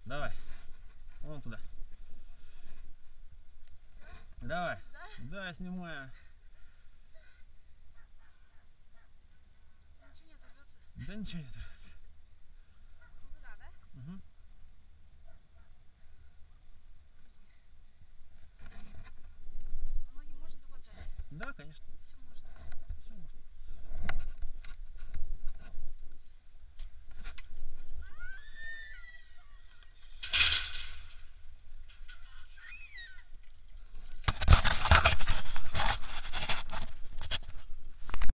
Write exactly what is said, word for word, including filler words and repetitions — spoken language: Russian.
Давай. Вон туда. Давай. Да, снимаю. Ничего не оторвется. Да ничего не оторвется.